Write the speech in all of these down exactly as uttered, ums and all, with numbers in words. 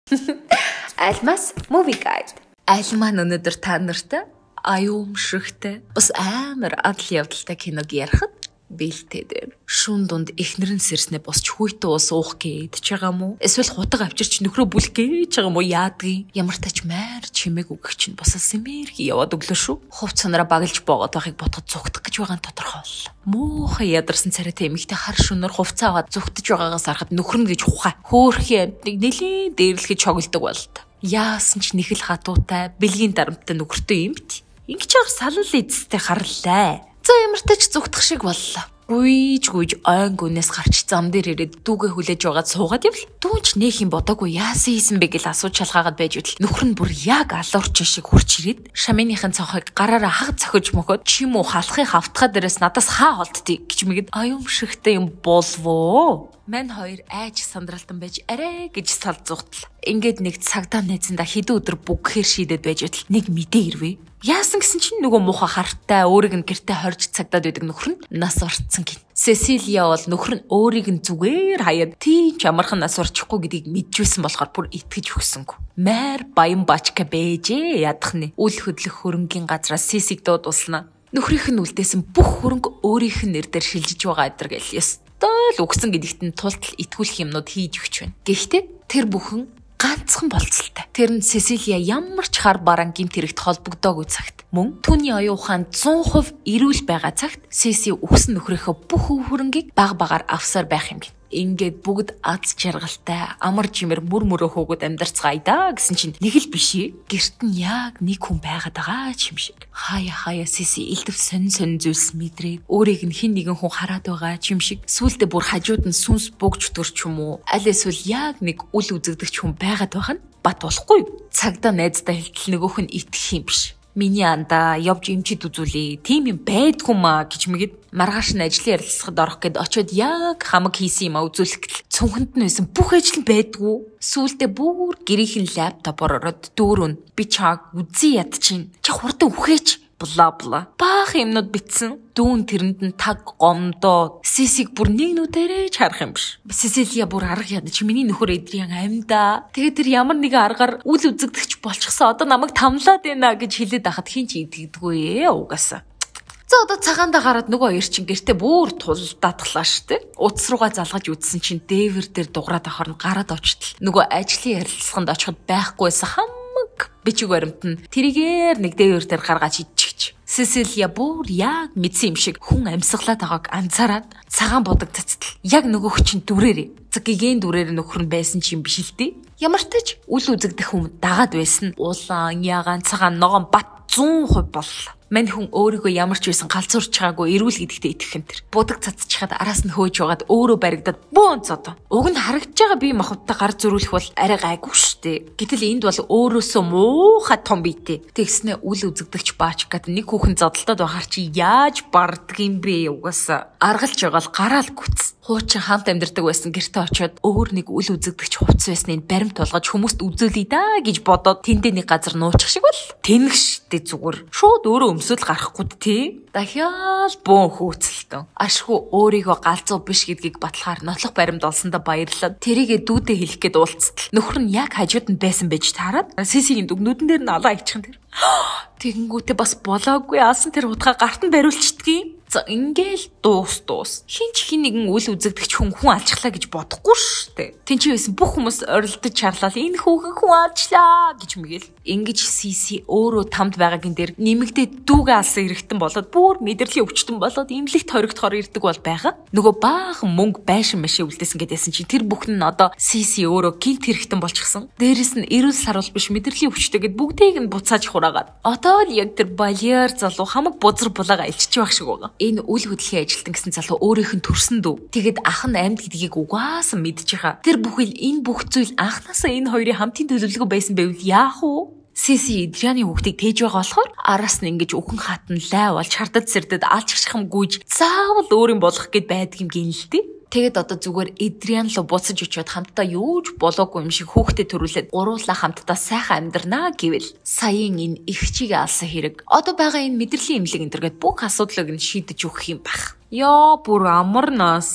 Альмаас Movie Guide. Альмаа өнөөдөр та нартай аюумшигтай бас амар адал явдалтай киног ярихад бэлтээд байна. Шүн дунд эхнэр нь сэрснээ босч хүйтээ ус уух гээд ч байгаа мó. Эсвэл хутга авчирч нөхрөө бүлэх гэж байгаа мó яадгийн. Ямар тач маар чимээг өгөх чинь босол сэмэрхи яваад өглөө шүү. Хувц цанараа багилж боогод байхыг бодоход зүгтэх гэж байгаа нь тодорхой боллоо. Муухай ядарсан царайтай эмэгтэй хар шөнөөр хувцаа аваад зүгтэж байгаагаас харахад нөхөр нь гэж ухаа. Хөөхий амтныг нэлээд дээрлэхэд чоглодог болт. Яасан ч нэг л хатуутай бэлгийн дарамттай нөхөртөө юмт. Ингэж яар салал эцэстэй харлаа. За ямар тач зүгтэх шиг боллоо. Гүйж гүйж ойн гүнээс гарч зам дээр ирээд дүүгээ хүлээж байгаад суугаад явл. Дүүнч нэх юм бодоогүй яасан хийсэн бэ гэж асууж шалгаагаад байж үтл. Нөхөр нь бүр яг алуурч шиг хурч ирээд шаминыхын цонхыг гараараа хаг цохиж мөхөд чим үү халахын хавтгаа дээрээс надаас хаа холдтыг гэж мэгэд аюумшигтай юм болвоо. Мань хоёр айж сандралтан байж арай гэж сал зүгтл. Ингээд нэг цагдаа найзанда хэдэн өдөр бүггээр шийдэд байж үтл. Нэг мэдээ ирвэ. Яасан гэсэн чинь нөгөө муха хартай өөрийг нь гэртээ хорж цагдаад байдаг нөхөр нь нас орцсон гин. Сесилия бол нөхөр нь өөрийг нь зүгээр хаяад тийм ч амархан нас орчихгүй гэдгийг мэдчихсэн болохоор бүр итгэж өгсөнгүй. Маар баян бачка бэжээ ядах нь үл хөдлөх хөрөнгийн газраас сисиг дуудуулснаа. Нөхрийнх нь үлдээсэн бүх хөрөнгө өөрийнх нь нэр дээр шилжиж байгаа өдр гэл ёстой л өгсөн гэдэгт нь тултал итгүүлэх юмнууд хийж өгч байна. Гэхдээ тэр бүхэн ганцхан болцолтой. Тэр нь Сесилия ямар ч хар баран гимт хэрэгт холбогдоогүй цагт мөн түүний оюун ухаан зуун хувь эрүүл байгаа цагт Сеси өгсөн нөхрийнхөө бүх хөрөнгийг баг багаар авсаар байх юм гин. Ингээд бүгд аз жаргалтай амар жимэр мөр мөрөө хөөгд амьдарцгаая да гэсэн чинь нэг л бишээ. Гэрт нь яг нэг хүн байгаад байгаа юм шиг. Хаяа хаяа Сеси элдв сонь сонь зүйлс мэдрээд өөрийг нь хэн нэгэн хүн хараад байгаа юм шиг. Сүүлдээ бүр хажууд нь сүнс бөгж төрч юм уу? Аль эсвэл яг нэг үл үзэгдэгч хүн байгаад байх нь бат болохгүй. Цагдаа найздаа хэлтэл нөгөөх нь итгэх юм биш. Миний анда явж эмчид үзүүлээ. Тим юм байдгүй маа гэж мэгэд маргааш нь ажлын ярилцлагад орох гээд очиод яг хамаг хийсэн юм а үзүүлэх гэл цүнхэнд нь байсан бүх ажил нь байдгүй. Сүүлдээ бүр гэрийнхэн лаптопоор ороод дүүрүүн би чаг үзий яд чинь. Чи хурдан үхээч бла бла. Баах юмнууд битсэн. Дүүн тэрэнд нь таг гомдоо. Сисиг бүр нэг нүдэрээ харах юм биш. Сесилия бүр арга ядаж миний нөхөр Эдриан амьда. Тэгээд тэр ямар нэгэн аргаар үл үзэгдэгч болчихсон. Одоо намайг тамлаад байна гэж хэлээд байхад хин ч идэгдэггүй ээ угаасаа. За одоо цагаандаа гараад нөгөө хоёр чинь гэртээ бүр тулдаатглаа штэ. Утас руугаа залгаж үтсэн чинь дээвэр дээр дуграад ахаар нь гараад очтол. Нөгөө ажлын ярилцлаганд очиход байхгүйсэн хамаг бичиг баримт нь тэрийгээр нэг дээвэр дээр гаргаж идчихэж. Сесилия бүр яг мэдсэн юм шиг хүн амьсгалаад байгааг анзаараад цагаан бодог цацтал. Яг нөгөөх чинь дүрээрээ. Цагигийн дүрээр нөхөр нь байсан ч юм биш л дээ. Ямар ч тач үл үзэгдэх хүн дагаад байсан. Улаан, ягаан, цагаан ногоон бат зуун хувь боллоо. Мань хүн өөрийгөө ямар ч байсан галзуурч чагаагүй эрүүл гэдэгтээ итгэх юм тэр. Будаг цацчихад араас нь хөөж байгаад өөрөө баригдаад бөөн цодоо. Уг нь харагдж байгаа бие махбодтой гар зөрүүлэх бол арай гайгүй штэ. Гэтэл энд бол өөрөөсөө муухай том биетэй. Тэгснэ үл үзэгдэгч баачкад нэг хүүхэн зодолтоод байхаар чи яаж бардг юм бэ угаасаа. Аргалж байгаа л гараал гүц. Хуучин хамт амьдардаг байсан гэртээ очиод өөр нэг үл үзэгдэгч хувцс байсныг баримт болгож хүмүүст үзүүлээ да гэж бодоод тэндээ нэг газар нуучих шиг бол тэнэгштэй зүгээр. Шууд өөрөө өмсөөл гарахгүй тий. Дахиад бөөн хөөцөлтөн. Ашгүй өөрийгөө галзуу биш гэдгийг батлахаар нотлох баримт олсондоо баярлаад тэрийгэ дүүдээ хэлэх гээд уулзтал. Нөхөр нь яг хажууд нь байсан байж таарад Сесигийн дүгнүүдэн дээр нь алаа ичхэн тэр. Тэгэнгүүтээ бас болоогүй алсан тэр хутгаа гарт нь бариулчдгийг. За ингээл дуус дуус. Хин ч хин нэгэн үл үзэгдэгч хүн хүн алчглаа гэж бодохгүй штэ. Тинчээ байсан бүх хүмүүс орилдож чарлал энэ хүүхэн хүн алчлаа гэж мэгэл. Ингэж Сиси өөрөө тамд байгаагийн дээр нэмэгдээ дүүгээ алсан эргэтэн болоод бүр мэдрэлийн өвчтөн болоод имлэгт хоригдохоор ирдэг бол байгаа. Нөгөө баахан мөнгө байшин машин үлдээсэн гэдээсэн чинь тэр бүхэн нь одоо Сиси өөрөө гинт хэрэгтэн болчихсон. Дээрээс нь эрүүл сарвал биш мэдрэлийн өвчтөд гэд бүгдийг нь буцааж хураагаад. Одоо л яг тэр балиар залуу хамаг бузар булаага илчиж байх шиг байгаа. Энэ үл хөдлөлийн ажилтан гэсэн залуу өөрийнх нь төрсөн дүү. Тэгэд ах нь амьд гэдгийг угаасан мэдж байгаа. Тэр бүхэл энэ бүх зүйл анхнаасаа энэ хоёрын хамтын төлөвлөгөө байсан байвал яах вэ? Сиси Эдрианы хүүхдийг тээж байгаа болохоор араас нь ингэж үхэн хатан лай болж хардад сэрдэд алчгшхам гүйж заавал өөрийн болох гэд байдаг юм гин л дээ. Тэгэд одоо зүгээр Эдриан руу буцаж очиод хамтдаа юуж болоогүй юм шиг хүүхдэд төрүүлээд гуруулаа хамтдаа сайхан амьдрнаа гэвэл саяын энэ их чиг алсан хэрэг одоо байгаа энэ мэдрэлийн имлэг энэ төргээд бүх асуудлыг нь шийдэж өгөх юм байх. Яа бүр амар наасан.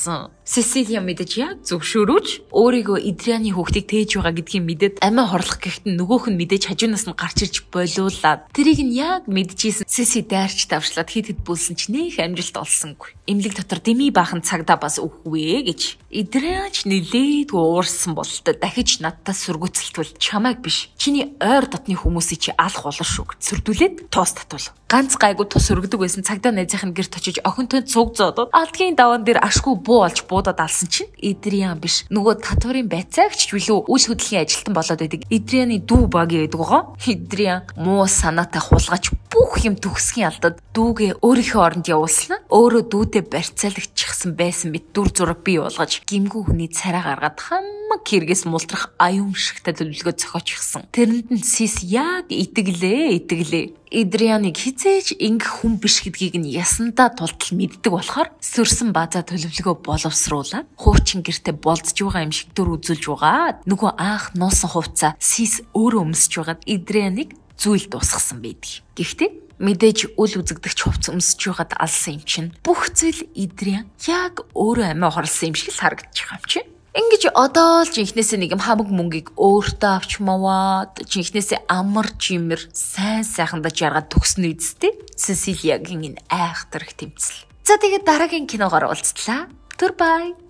Сесилия мэдэж яг зөвшөөрөөж өөрийгөө Эдрианы хүүхдийг тээж байгаа гэдгийг мэдээд амиа хорлох гэхэд нөгөөх нь мэдээж хажуунаас нь гарч ирж болиулаад тэрийг нь яг мэдчихсэн Сеси дайрч давшлаад хит хит бүлсэн ч нэх амжилт олсонгүй. Эмнэлэг дотор Деми баахан цагдаа бас үхвэ гэж. Эдриач нилээд уурсан бололтой дахиж надтай сүргүүцэлтвэл чамайг биш чиний ойр дотны хүмүүсийг чи алах болно шүү гэж сүрдүүлээд тоос татвал. Ганц гайгүй тус өргөдөг байсан цагдаа найзынх нь гэрт очиж охинтой цуг зоодод алдгийн даван дээр ашгүй буу олж буудаад алсан чинь Эдриан биш нөгөө татварын байцаагч билүү үл хөдлөлийн ажилтан болоод байдаг Эдрианы дүү багийн байдаг гоо. Эдриан муу санаатай хулгайч бүх юм төгсгийн алдад дүүгээ өөрийнхөө оронд явуулснаа өөрөө дүүдээ барьцаалагчсан байсан мэт дүр зураг бий болгож гимгүү хүний царай гаргаад хамаг хэрэгээс мултрах аюумшигтай төлөвлөгөө зохиочихсон. Тэрэнд нь Сис яг итгэлээ итгэлээ. Эдрианыг хизээж ингэх хүн биш гэдгийг нь ясандаа тултал мэддэг болохоор сөрсөн базаа төлөвлөгөө боловсруулаад хуучин гэртээ болцож байгаа юм шиг дүр үзүүлж байгаа. Нөгөө анх нуусан хувцаа Сис өөрөө өмсөж байгаад Эдрианыг зүйл дуусгасан байдаг. Гэхдээ мэдээж үл үзэгдэгч хувц өмсөж байгаад алсан юм чинь бүх зүйл Эдриан яг өөрөө амиа хорлсон юм шиг л харагдчих юм чи. Ингэж одоо л жинхнээсээ нэг юм хамаг мөнгийг өөртөө авч маваад жинхнээсээ амар жимэр сайн сайхандаа жаргаад төгснө үсттэй Сесилиягийн энэ айхтар тэмцэл. За тэгээд дараагийн киногоор уулзлаа. Түр бай.